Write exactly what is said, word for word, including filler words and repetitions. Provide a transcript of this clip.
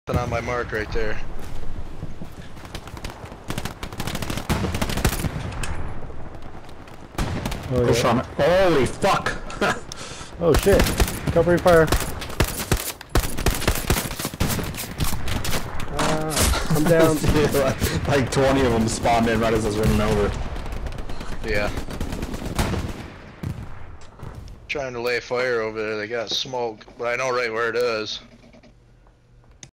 On my mark right there. Oh, Push yeah. on it. Holy fuck! Oh shit! Covering fire. Ah, I'm down. Like twenty of them spawned in right as I was running over. Yeah. Trying to lay fire over there. They got smoke, but I know right where it is.